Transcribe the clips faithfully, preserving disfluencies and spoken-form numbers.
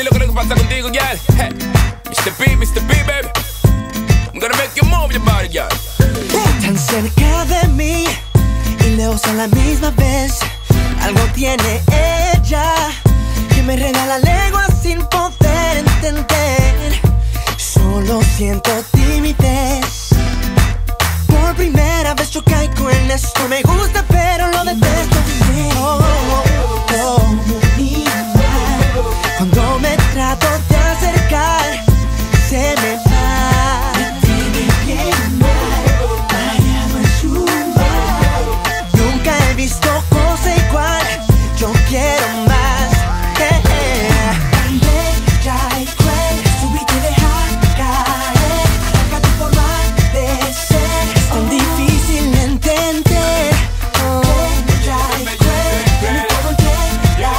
dile lo que pasa contigo, girl. Hey, mister B, mister B, baby. I'm gonna make you move your body, girl. Tan cerca de mí y lejos a la misma vez. Algo tiene ella que me regala lengua sin poder entender. Solo siento timidez. Por primera vez yo caigo en esto. Me gusta pero lo detesto. Oh, oh, oh, oh. Cuando me trato de acercar, se me va. Me tiene bien mal, mareado en su mar. Nunca he visto cosa igual. Yo quiero más. Yeah, yeah. Tan bella y cruel, subite y deja caer. Arranca tu forma de ser. Es tan difícil entender. Oh, bella y cruel, tiene todo entre la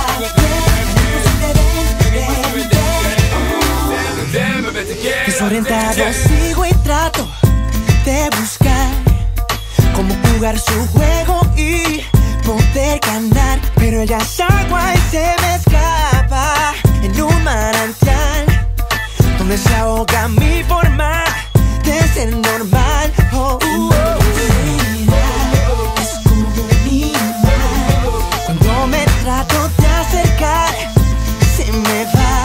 piel. Desorientado sigo y trato de buscar cómo jugar su juego y poder ganar, pero ella es agua y se me escapa en un manantial donde se ahoga mi forma de ser normal. Oh, uh, será, es como mi mal. Cuando me trato de acercar, se me va.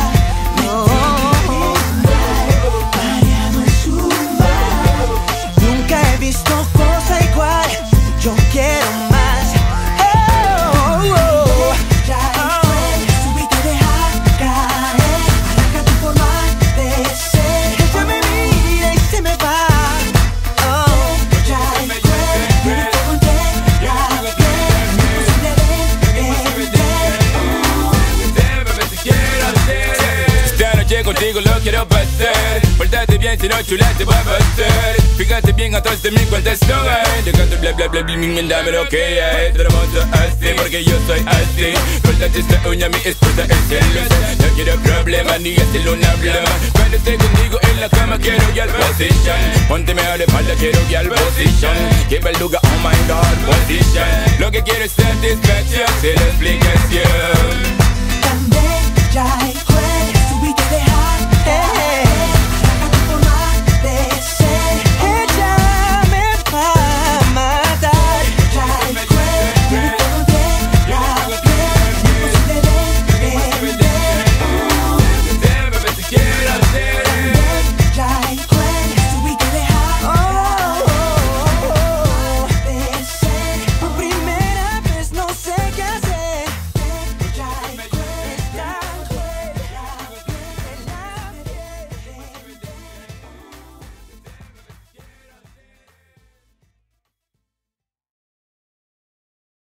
Yo quiero más. Oh, oh, oh. Subite y deja caer. Arranca tu forma de ser. Ella me mira y se me va. Oh, ya es cruel. Tiene todo entre la piel. Imposible de entender. Esta noche contigo lo quiero pasar. Pórtate bien, si no chula te voy a pasar. Fíjate bien atrás de mí cuando estoy. Dejando el bla bla bla bla bla, dame lo que hay. Te lo monto así porque yo soy así. Cortate esta uña, mi esposa es celosa. No quiero problemas ni hacerlo una broma. Cuando esté contigo en la cama quiero girl position. Pónteme a la espalda, quiero girl position. Give a look, oh my god, position. Lo que quiero es satisfacción, sin explicación. Tan bella y cruel.